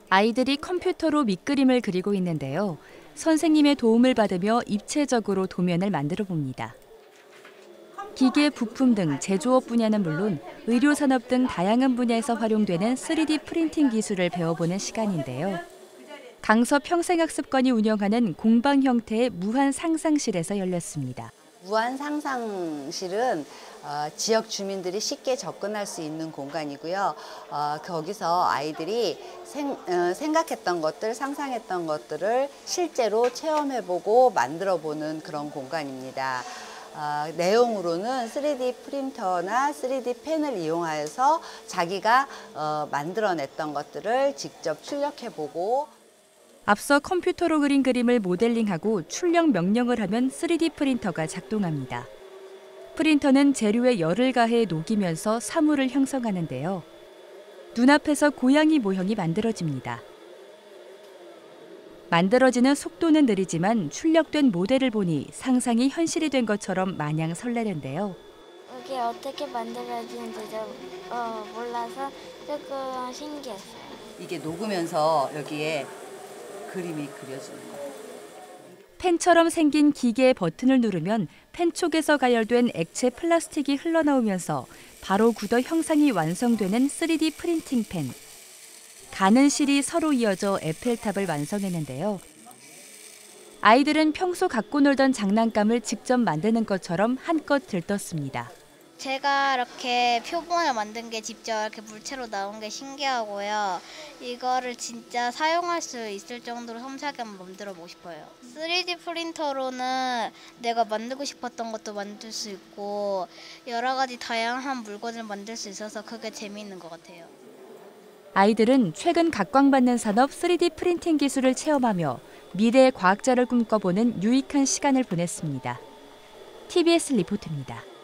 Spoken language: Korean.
아이들이 컴퓨터로 밑그림을 그리고 있는데요. 선생님의 도움을 받으며 입체적으로 도면을 만들어 봅니다. 기계, 부품 등 제조업 분야는 물론 의료산업 등 다양한 분야에서 활용되는 3D 프린팅 기술을 배워보는 시간인데요. 강서 평생학습관이 운영하는 공방 형태의 무한 상상실에서 열렸습니다. 무한 상상실은 지역 주민들이 쉽게 접근할 수 있는 공간이고요. 거기서 아이들이 생각했던 것들, 상상했던 것들을 실제로 체험해보고 만들어보는 그런 공간입니다. 내용으로는 3D 프린터나 3D 펜을 이용하여서 자기가 만들어냈던 것들을 직접 출력해보고, 앞서 컴퓨터로 그린 그림을 모델링하고 출력 명령을 하면 3D 프린터가 작동합니다. 프린터는 재료에 열을 가해 녹이면서 사물을 형성하는데요. 눈앞에서 고양이 모형이 만들어집니다. 만들어지는 속도는 느리지만 출력된 모델을 보니 상상이 현실이 된 것처럼 마냥 설레는데요. 이게 어떻게 만들어지는지도 몰라서 조금 신기했어요. 이게 녹으면서 여기에 그림이 그려지는 거예요. 펜처럼 생긴 기계의 버튼을 누르면 펜 촉에서 가열된 액체 플라스틱이 흘러나오면서 바로 굳어 형상이 완성되는 3D 프린팅 펜. 가는 실이 서로 이어져 에펠탑을 완성했는데요. 아이들은 평소 갖고 놀던 장난감을 직접 만드는 것처럼 한껏 들떴습니다. 제가 이렇게 표본을 만든 게 직접 이렇게 물체로 나온 게 신기하고요. 이거를 진짜 사용할 수 있을 정도로 섬세하게 한번 만들어보고 싶어요. 3D 프린터로는 내가 만들고 싶었던 것도 만들 수 있고 여러 가지 다양한 물건을 만들 수 있어서 그게 재미있는 것 같아요. 아이들은 최근 각광받는 산업 3D 프린팅 기술을 체험하며 미래의 과학자를 꿈꿔보는 유익한 시간을 보냈습니다. TBS 리포트입니다.